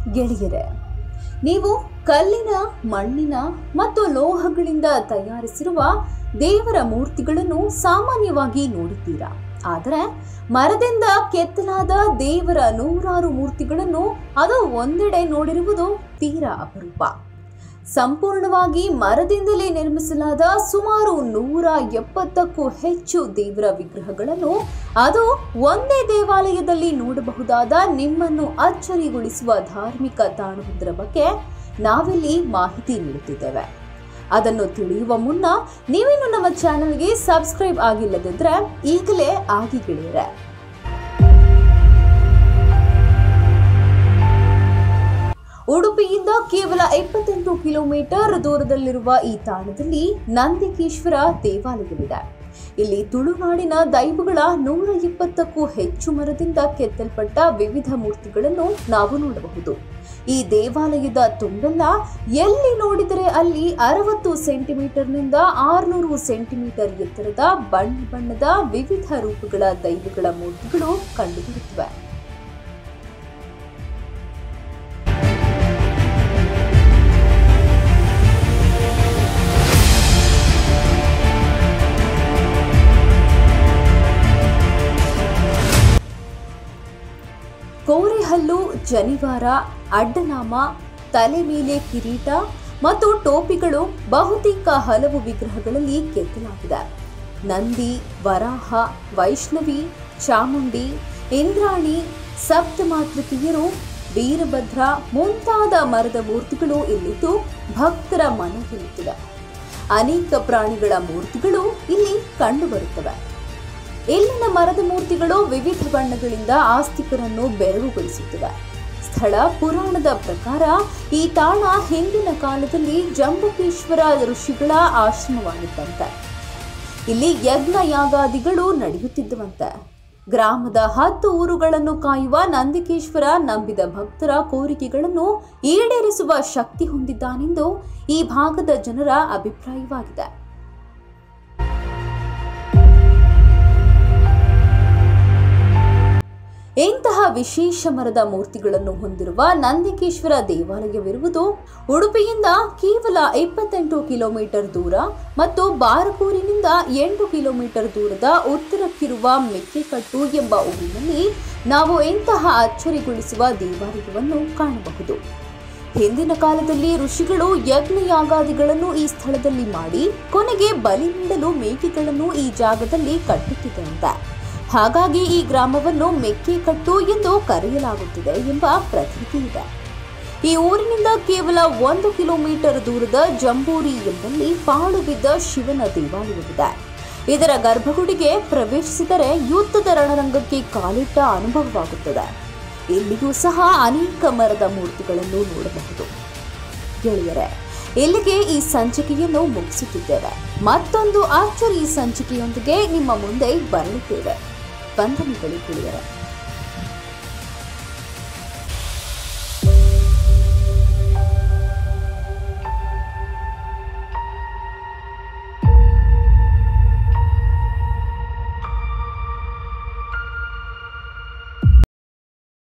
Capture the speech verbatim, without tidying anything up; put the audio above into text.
ಗೆಳೆಯರೆ, ನೀವು ಕಲ್ಲಿನ, ಮಣ್ಣಿನ ಮತ್ತು ಲೋಹಗಳಿಂದ ತಯಾರಿಸಿರುವ ದೇವರ ಮೂರ್ತಿಗಳನ್ನು ಸಾಮಾನ್ಯವಾಗಿ ನೋಡಿದ್ದೀರಾ. ಆದರೆ ಮರದಿಂದ ಕೆತ್ತಲಾದ ದೇವರ ನೂರಾರು ಮೂರ್ತಿಗಳನ್ನು ಅದು ಒಂದೆಡೆ ನೋಡಿರುವುದು ತೀರಾ ಅಪರೂಪ. ಸಂಪೂರ್ಣವಾಗಿ ಮರದಿಂದಲೇ ನಿರ್ಮಿಸಲಾದ ಸುಮಾರು ನೂರ ಎಪ್ಪತ್ತಕ್ಕೂ ಹೆಚ್ಚು ದೇವರ ವಿಗ್ರಹಗಳನ್ನು ಅದು ಒಂದೇ ದೇವಾಲಯದಲ್ಲಿ ನೋಡಬಹುದಾದ ನಿಮ್ಮನ್ನು ಅಚ್ಚರಿಗೊಳಿಸುವ ಧಾರ್ಮಿಕ ತಾಣವೊಂದರ ಬಗ್ಗೆ ನಾವಿಲ್ಲಿ ಮಾಹಿತಿ ನೀಡುತ್ತಿದ್ದೇವೆ. ಅದನ್ನು ತಿಳಿಯುವ ಮುನ್ನ ನೀವಿನ್ನು ನಮ್ಮ ಚಾನೆಲ್ಗೆ ಸಬ್ಸ್ಕ್ರೈಬ್ ಆಗಿಲ್ಲದಿದ್ದರೆ ಈಗಲೇ ಆಗಿ ಗೆಳೆಯರೆ. ಉಡುಪಿಯಿಂದ ಕೇವಲ ಇಪ್ಪತ್ತೆಂಟು ಕಿಲೋಮೀಟರ್ ದೂರದಲ್ಲಿರುವ ಈ ತಾಣದಲ್ಲಿ ನಂದಿಕೇಶ್ವರ ದೇವಾಲಯವಿದೆ. ಇಲ್ಲಿ ತುಳುನಾಡಿನ ದೈವಗಳ ನೂರ ಇಪ್ಪತ್ತಕ್ಕೂ ಹೆಚ್ಚು ಮರದಿಂದ ಕೆತ್ತಲ್ಪಟ್ಟ ವಿವಿಧ ಮೂರ್ತಿಗಳನ್ನು ನಾವು ನೋಡಬಹುದು. ಈ ದೇವಾಲಯದ ತುಂಬೆಲ್ಲ ಎಲ್ಲಿ ನೋಡಿದರೆ ಅಲ್ಲಿ ಅರವತ್ತು ಸೆಂಟಿಮೀಟರ್ನಿಂದ ಆರುನೂರು ಸೆಂಟಿಮೀಟರ್ ಎತ್ತರದ ಬಣ್ಣ ಬಣ್ಣದ ವಿವಿಧ ರೂಪಗಳ ದೈವಗಳ ಮೂರ್ತಿಗಳು ಕಂಡುಬರುತ್ತವೆ. ಕೋರೆಹಲ್ಲು, ಜನಿವಾರ, ಅಡ್ಡನಾಮ, ತಲೆ ಮೇಲೆ ಕಿರೀಟ ಮತ್ತು ಟೋಪಿಗಳು ಬಹುತೇಕ ಹಲವು ವಿಗ್ರಹಗಳಲ್ಲಿ ಕೆತ್ತಲಾಗಿದೆ. ನಂದಿ, ವರಾಹ, ವೈಷ್ಣವಿ, ಚಾಮುಂಡಿ, ಇಂದ್ರಾಣಿ, ಸಪ್ತಮಾತೃಕೆಯರು, ವೀರಭದ್ರ ಮುಂತಾದ ಮರದ ಮೂರ್ತಿಗಳು ಇಲ್ಲಿದ್ದು ಭಕ್ತರ ಮನ ಗೆಲ್ಲುತ್ತಿವೆ. ಅನೇಕ ಪ್ರಾಣಿಗಳ ಮೂರ್ತಿಗಳು ಇಲ್ಲಿ ಕಂಡುಬರುತ್ತವೆ. ಇಲ್ಲಿನ ಮರದ ಮೂರ್ತಿಗಳು ವಿವಿಧ ಬಣ್ಣಗಳಿಂದ ಆಸ್ತಿಕರನ್ನು ಬೆರಗುಗೊಳಿಸುತ್ತವೆ. ಸ್ಥಳ ಪುರಾಣದ ಪ್ರಕಾರ ಈ ತಾಣ ಹಿಂದಿನ ಕಾಲದಲ್ಲಿ ಜಂಬುಕೇಶ್ವರ ಋಷಿಗಳ ಆಶ್ರಮವಾಗಿತ್ತಂತೆ. ಇಲ್ಲಿ ಯಜ್ಞ ಯಾಗಾದಿಗಳು ನಡೆಯುತ್ತಿದ್ದವಂತೆ. ಗ್ರಾಮದ ಹತ್ತು ಊರುಗಳನ್ನು ಕಾಯುವ ನಂದಿಕೇಶ್ವರ ನಂಬಿದ ಭಕ್ತರ ಕೋರಿಕೆಗಳನ್ನು ಈಡೇರಿಸುವ ಶಕ್ತಿ ಹೊಂದಿದ್ದಾನೆಂದು ಈ ಭಾಗದ ಜನರ ಅಭಿಪ್ರಾಯವಾಗಿದೆ. ಇಂತಹ ವಿಶೇಷ ಮರದ ಮೂರ್ತಿಗಳನ್ನು ಹೊಂದಿರುವ ನಂದಿಕೇಶ್ವರ ದೇವಾಲಯವಿರುವುದು ಉಡುಪಿಯಿಂದ ಕೇವಲ ಇಪ್ಪತ್ತೆಂಟು ಕಿಲೋಮೀಟರ್ ದೂರ ಮತ್ತು ಬಾರಕೂರಿನಿಂದ ಎಂಟು ಕಿಲೋಮೀಟರ್ ದೂರದ ಉತ್ತರಕ್ಕಿರುವ ಮೆಕ್ಕೆಕಟ್ಟು ಎಂಬ ಊರಿನಲ್ಲಿ ನಾವು ಇಂತಹ ಅಚ್ಚರಿಗೊಳಿಸುವ ದೇವಾಲಯವನ್ನು ಕಾಣಬಹುದು. ಹಿಂದಿನ ಕಾಲದಲ್ಲಿ ಋಷಿಗಳು ಯಜ್ಞ ಯಾಗಾದಿಗಳನ್ನು ಈ ಸ್ಥಳದಲ್ಲಿ ಮಾಡಿ ಕೊನೆಗೆ ಬಲಿ ನೀಡಲು ಮೇಕೆಗಳನ್ನು ಈ ಜಾಗದಲ್ಲಿ ಕಟ್ಟುತ್ತಿದ್ದಂತೆ. ಹಾಗಾಗಿ ಈ ಗ್ರಾಮವನ್ನು ಮೆಕ್ಕೆಕಟ್ಟು ಎಂದು ಕರೆಯಲಾಗುತ್ತಿದೆ ಎಂಬ ಪ್ರತೀತಿ ಇದೆ. ಈ ಊರಿನಿಂದ ಕೇವಲ ಒಂದು ಕಿಲೋಮೀಟರ್ ದೂರದ ಜಂಬೂರಿ ಎಂಬಲ್ಲಿ ಪಾಳು ಬಿದ್ದ ಶಿವನ ದೇವಾಲಯವಿದೆ. ಇದರ ಗರ್ಭಗುಡಿಗೆ ಪ್ರವೇಶಿಸಿದರೆ ಯುದ್ಧದ ರಣರಂಗಕ್ಕೆ ಕಾಲಿಟ್ಟ ಅನುಭವವಾಗುತ್ತದೆ. ಇಲ್ಲಿಯೂ ಸಹ ಅನೇಕ ಮರದ ಮೂರ್ತಿಗಳನ್ನು ನೋಡಬಹುದು. ಗೆಳೆಯರೆ, ಇಲ್ಲಿಗೆ ಈ ಸಂಚಿಕೆಯನ್ನು ಮುಗಿಸುತ್ತಿದ್ದೇವೆ. ಮತ್ತೊಂದು ಅಚ್ಚರಿ ಸಂಚಿಕೆಯೊಂದಿಗೆ ನಿಮ್ಮ ಮುಂದೆ ಬರಲಿದ್ದೇವೆ. ವಂದನೆಗಳು ಗೆಳೆಯರೆ.